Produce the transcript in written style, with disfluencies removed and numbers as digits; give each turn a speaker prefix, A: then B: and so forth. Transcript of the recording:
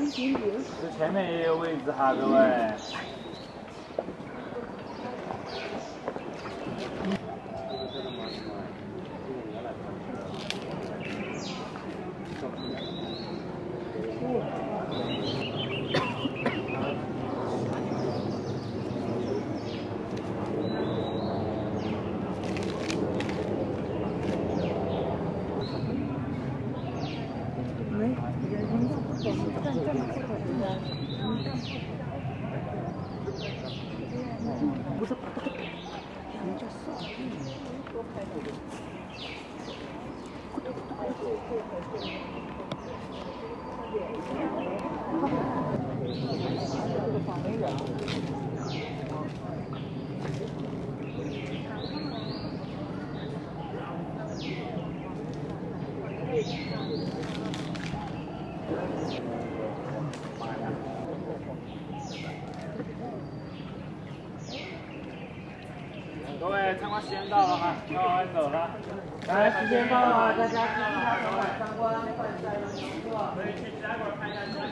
A: 这前面也有位置哈，各位。各位，参观时间到了哈，要往外走了。
B: 来，时间到了，大家继续参观，快下一个。